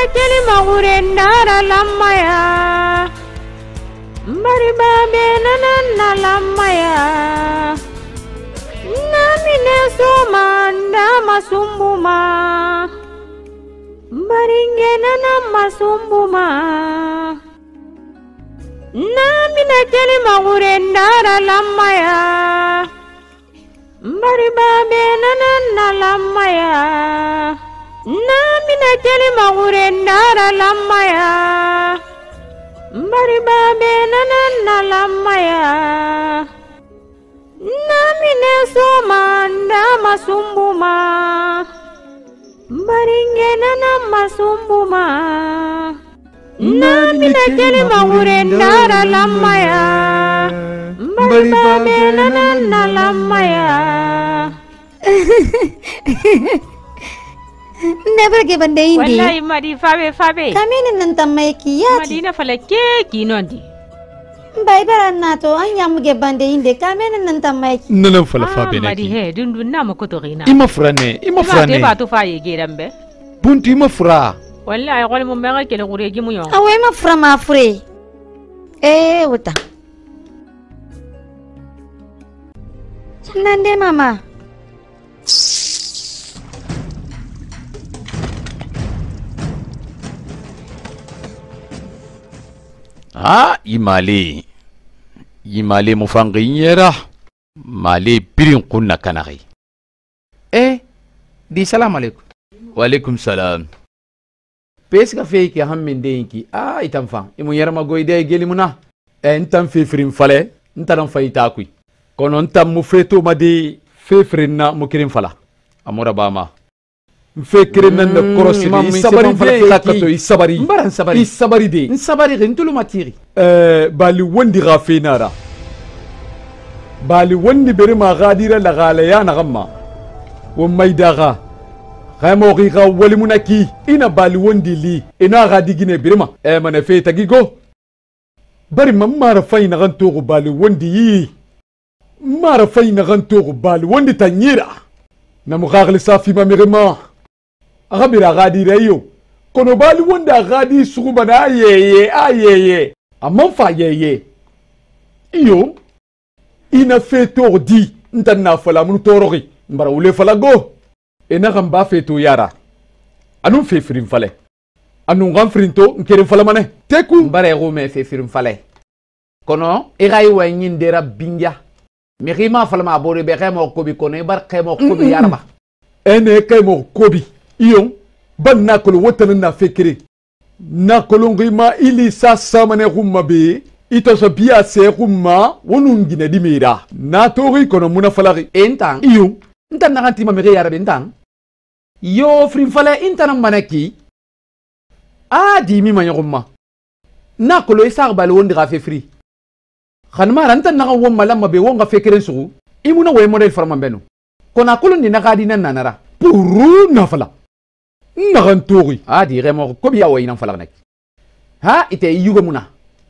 kelima gurendara lamaya mbariba benana na lamaya namine soma ndama sumbuma mbaringena na masumbuma namine kelima gurendara lamaya mbariba benana na lamaya namine kelima gurendara lamaya mbariba benana na lamaya namine soma ndama sumbuma mbaringena na masumbuma namine kelima gurendara lamaya mbariba benana na lamaya. Never given the Indi. Wallahi madi fabe. Come in and tamaki yat. Madina fala keki nondi. Bible nato anyam given the Indi. Come in and tamaki. Nana fala fabe na madi he dundu na makotorina. Ima frane. Ba to faye gerambe. Buntu ima fra. Wallahi qol mo mega kele gureji mu yon. Awe ma fra ma free. Wuta. Nande mama. Imale mufanginyera male birin kunna kanari. Di salam alaikum. Wa alaikum salam. Peska feki hammin deyinki itam fa imu yarma goyde gelimuna Ntam fefrin fale ntaran fayita kui. Kono ntam mu feto madi fefrin na mukirin fala. Amora bama. Mfekrin nan korosi isabari de kakato isabari. Mbaran sabari. Isabari de. Nsabari rentulu matiri. Bali wondi gafenara. Bali wondi berima gadira la galaya na gamma. Wamaidaga. Gamo giga walimunaki ina bali wondi li ina gadigine berima. Mane feta gigo. Bari mamara fayna gantogo bali wondi yi. Mara fayna gantogo bali wondi tanyira. Namugagli safi mamirima. Agabira gadira yo. Kono bali wonda gadi sugubana ayeye. Amanfa yeye. Iyo. Ina feto di. Ntana fala munu torogi. Mbara ule fala go. Ena gamba feto yara. Anu fe firin fale. Anu ngam frinto nkerin fala mane. Teku. Mbara ego me fe firin fale. Kono igai wa nyindera binja. Mirima fala ma bore be kemo kobi kono ibar kemo kobi yarba. Ene kemo kobi. Iyo. Ban nakolo wotana na fekere. Nakolo ngima ili sasa mane rumma be. Ito so biya se rumma wonungine dimira. Na tori kono muna falari. Entang. Iyo. Ntan nakanti mamire yarbe entang. Yo frin fale intanang manaki. Di mi manyagumma. Nakolo isar bali wondi gafe free. Khanmara ntan naka womma lamma be wonga fekere sugu. Imuna we model farma benu. Kona kolo ni nakadi nan nanara. Puru nafala. Nakantori. Di remo kobi ya wayna fala nek. Ite yugo muna.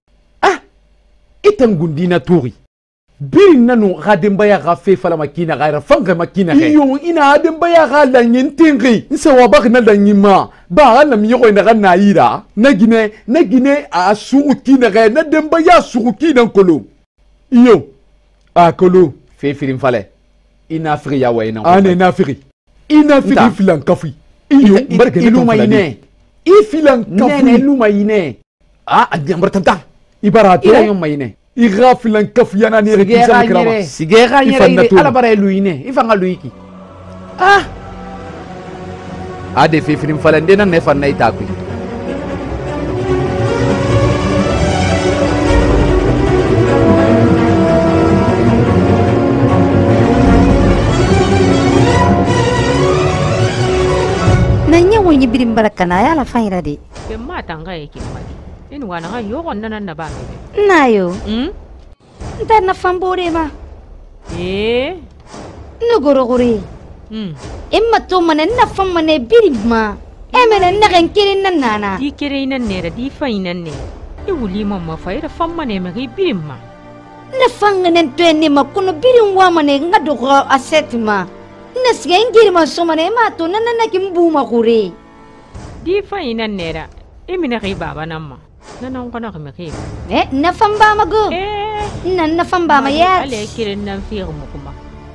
Ite ngundina tori. Biri nanu gadembaya gafe fala makina gaira fanga makina he. Iyo ina adembaya gala nyentingi. Nsa wabak na danyima. Ba na miyo ina gana ira. Nagine a suuki na gaya na dembaya suuki na kolo. Iyo. Kolo. Fe firin fale. Ina fri ya wayna. Ane na fri. Ina fri filan kafi. Iyo. Iluma ine. Filan kafi. Nene iluma ine. Adjambar tanta. Ibarato. Ira yom mayine. Iga filan kafi yana ni rekisa krama. Sigera nyere ala bara luine. Ifanga luiki. Ade fe firin fale ndena ne fanna itakui. Nanya wonyi birim barakana ya la faira de. Be mata ngai kimadi. Inu wana ngai yo onna na ba. Nayo. Ntar na fambore ma. Nugoro guri. Imma to mane na fam mane birim ma. Emene na kan kirin nan nana. Di kirin nan ne di fainan ne. I wuli mamma faira fam mane me birim ma. Na fanganen to ne ma kuno birim wa mane ngado ko aset ma. Nasgen girma so mane ma to nan na kimbu ma guri. دي فاينا النيرة إمنا غيبا بنما نانا وقنا غمغيب نفهم باما جو نفهم باما يات علي كيرنا في غمكما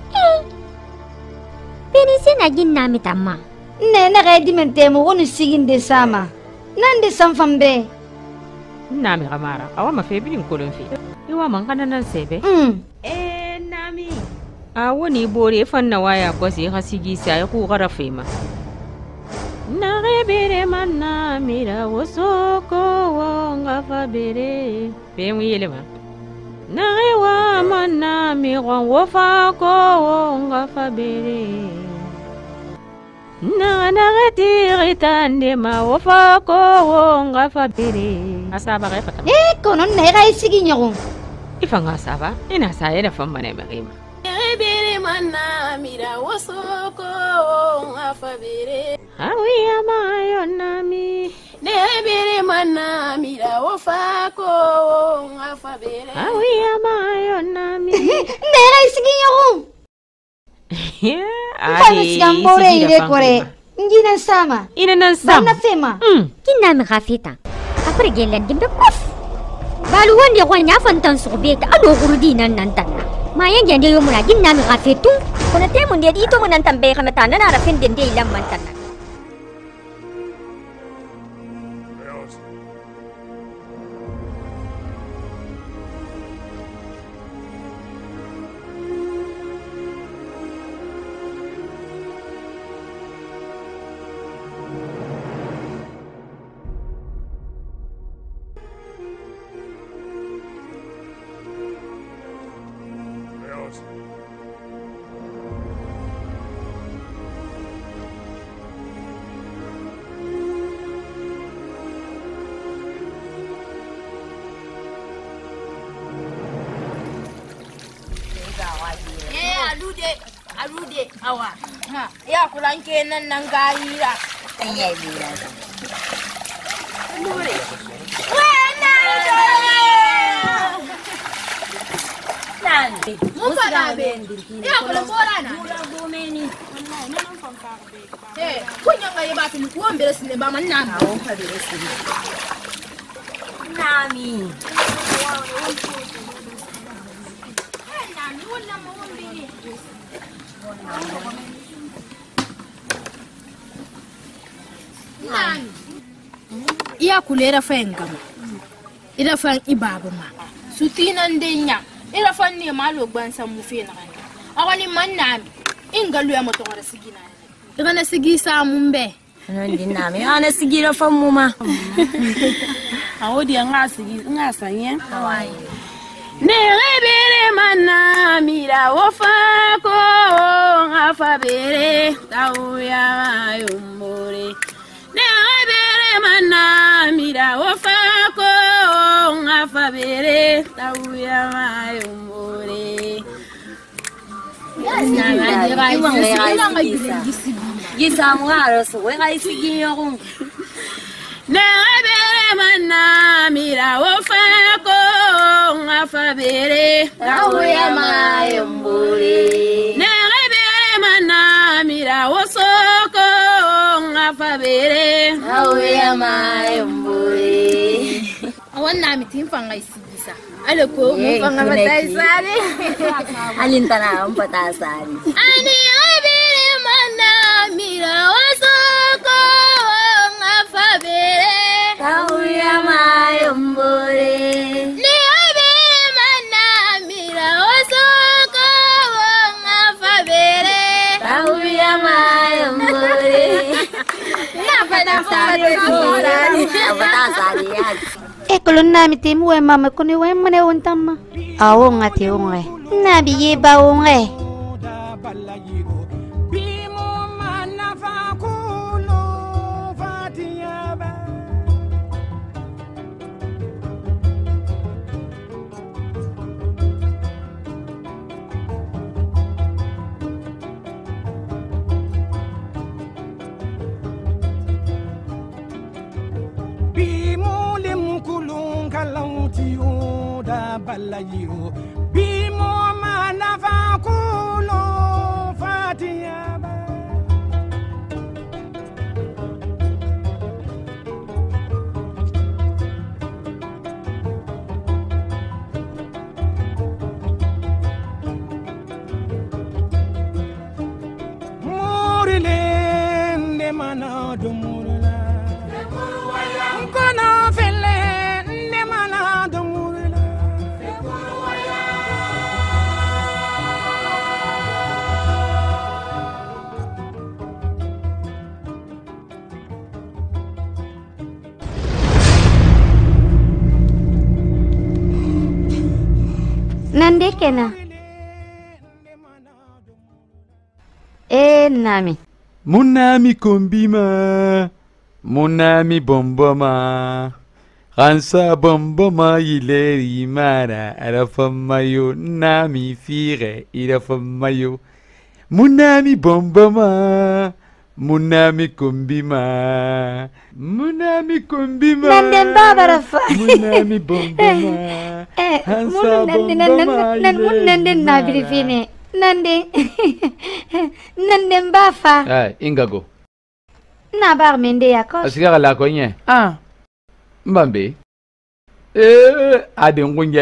بيني سينا جينا متاما نانا غادي من تيمو ونسيين دي ساما نان دي سنفم بي نامي غمارا أوا ما في بلين كولن في إوا من قنا ننسيبه نامي أواني بوري فنوايا كوسي خسيجي سايقو غرفيما نغبيري من ناميرا وسوكو وغفا بيري بيمو يلما نغيوا من ناميرا وفاكو وغفا بيري نغتي غيتان ديما وفاكو وغفا بيري أسابا غيفا كونون نغاي سيجي نيغو إفا أسابا إنا سايدا فماني مغيما نغبيري من ناميرا وسوكو وغفا بيري Awiya mayonami nebere mana mira wafako afabere Awiya mayonami Nera isiginyo Panos gambore ire kore Ngina sama Ina nan sama Bana fema Kina mi khafita Apre gelan dimbe kof Balu wande kwa nyafan tan sobeta ado gurudi nan nan tan Maya gende yo muna gina mi khafitu Kuna temu ndedi ito munan tambe khametana na rafin dende ilam man tan alude awa ya kulan kenan nan garira Ayay bila lure nan mun fara be ya kulan bora na mura gomeni wallahi nan fanka be kunya ga ba tun ko mbere sine ba man na na on fa be sine Nami nami wala mo won be Nani? Iya kulera fayin gama. Ira fan ibaba ma. Sutinan denya. Ira fan ne malo gbansan mu fe na gani. Awani man nami. Ingalu ya moto ngara sigina. Ira na sigi sa mun be. Ano din nami ana sigira fan mu ma Awodi nga sigi nga sanye. Hawaii Nerebere mana mira wafako afabere tauya yumbore Nerebere mana mira wafako afabere tauya yumbore Gisa mwaro so we ga isigiyo Nerebere mana mira wafako afabere Tauya mayumbure Nerebere mana mira wasoko afabere Tauya mayumbure Awana mitin fanga isigisa aleko mu fanga mataisari Alintana patasari Ani abere mana mira wasoko afabere Tauya mayumbure Kulon na mitimu we mama kuni we mane untama awo ngati unge na biye ba unge Balayiro bimo manafa kulo fatiyaba nande kena nami Munami kombima Munami bomboma Ransa bomboma ileri mara Arafamayo nami fire irafamayo Munami bomboma Munami kombima Munami kombima Nanden baba rafa Munami bomboma Hansa bomboma nande nabiri fine nande bafa ingago na bar mende yakos asiga la ko nye mbambe ade ngunja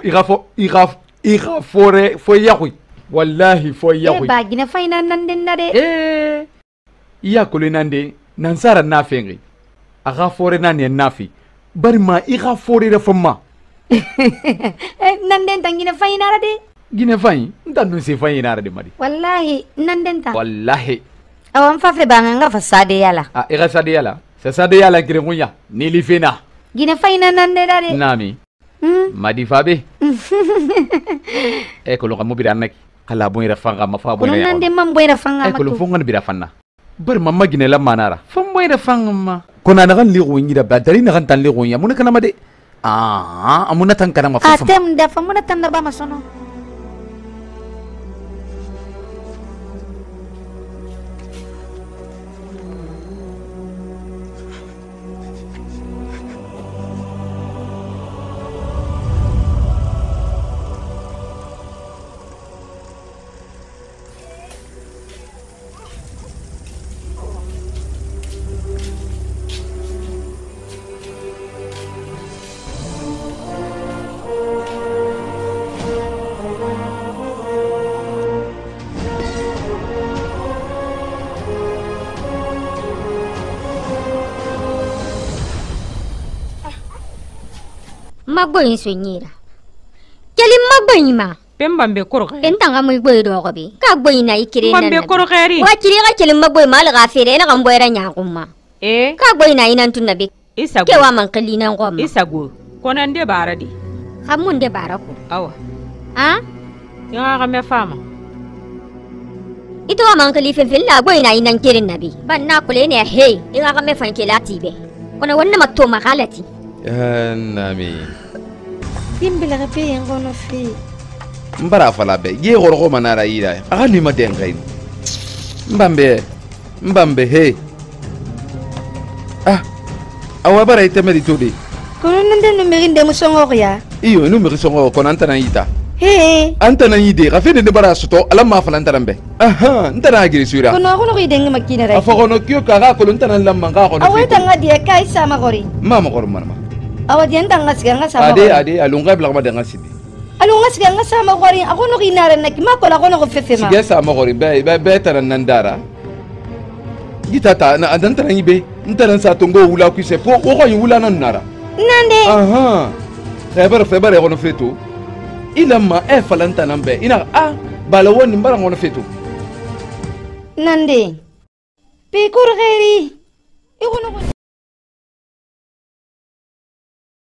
igafore fo yakui wallahi fo yakui ba gina fayna nande nade iya kolo nande nansara nafengi aga fore nani nafi bari ma igafore da fama nande tangina fayna rade gine fayi ntandu se fayi nara de mari wallahi nande ta wallahi awan fa fe banga nga fa sade yala ega sade yala sa sade yala gire ngunya ni lifena gine fayna nande dare nami madi fabe ko lo kamu biranak kala bo ira fanga ma fa bo ne nande mam bo ira fanga ma ko lo fonga bira fanna bar mamma gine la manara fam bo ira fanga ma kona na kan li gonyi da badari na kan tan li gonya mun kana made amuna tan kana ma fa atem da famuna tan da ba masono magboyin sunyira kelim magboyin ma pembambe korokhe entanga muy boy do ko bi ka boy na ikire nan pembambe korokheri wa kiri ga kelim magboy mal ga fere na kan boyra nya kuma ka boy na inan tun nabi isago ke wa man kalina ngoma isago konande baradi hamun de barako awa ya ga me fama ito wa man kali fen la boy na inan kirin nabi ban na kule ne he ina ga me fan kelati be kona wannan matto makalati nami dimbila ga pe ngono fi mbara fala be ye goro ko manara ira ali ma den gain mbambe he awa bara ite meri tudi kono nande no meri de musongo ya iyo no meri songo ko nanta na ita he anta na yide ka fene de bara suto ala ma fala ntara mbe ntara giri sura kono kono ko idenge makina rai afa kono kyo ka ga ko ntana lamma ga ko no awa tanga dia kai sama gori mama gor marma awa dia tanga siga sama ade alunga bla ma danga sidi alunga siga sama gori ako no kinara na kima ko la ko no fefema siga sama gori be tara nandara gitata na adanta na yibe ntana sa tongo wula ku se po o ko wula nan nara nande febar ko no fetu ilamma falanta nambe ina bala woni mbara ngono fetu nande pe kur ghairi ikono